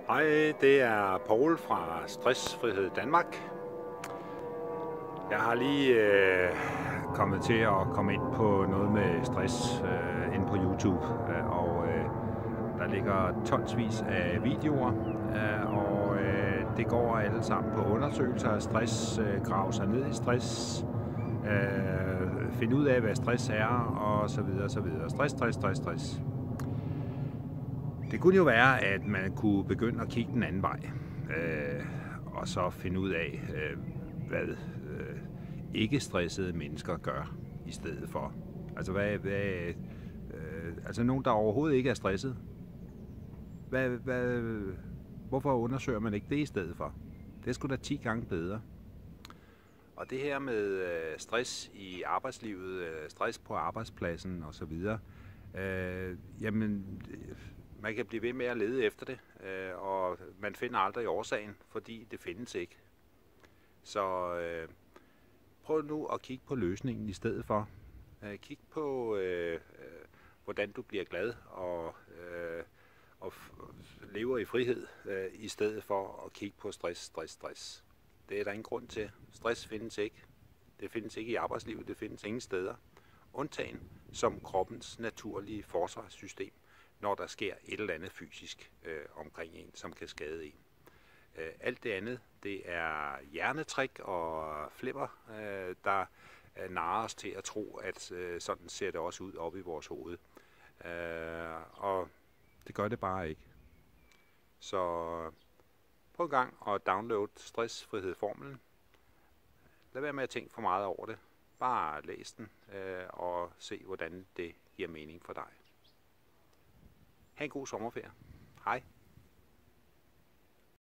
Hej, det er Poul fra Stressfrihed Danmark. Jeg har lige kommet til at komme ind på noget med stress inde på YouTube, og der ligger tonsvis af videoer, og det går alle sammen på undersøgelser af stress, grave sig ned i stress, finde ud af, hvad stress er, og så videre, så videre. Stress. Det kunne jo være, at man kunne begynde at kigge den anden vej, og så finde ud af, hvad ikke-stressede mennesker gør i stedet for. Altså, altså nogen, der overhovedet ikke er stresset. Hvorfor undersøger man ikke det i stedet for? Det er sgu da 10 gange bedre. Og det her med stress i arbejdslivet, stress på arbejdspladsen osv., jamen, man kan blive ved med at lede efter det, og man finder aldrig årsagen, fordi det findes ikke. Så prøv nu at kigge på løsningen i stedet for. Kig på, hvordan du bliver glad og lever i frihed, i stedet for at kigge på stress. Det er der ingen grund til. Stress findes ikke. Det findes ikke i arbejdslivet, det findes ingen steder. Undtagen som kroppens naturlige forsvarssystem, når der sker et eller andet fysisk omkring en, som kan skade en. Alt det andet, det er hjernetrik og flimmer, der narrer os til at tro, at sådan ser det også ud oppe i vores hoved. Og det gør det bare ikke. Så prøv en gang at downloade stressfrihed-formlen. Lad være med at tænke for meget over det. Bare læs den og se, hvordan det giver mening for dig. Ha' en god sommerferie. Hej.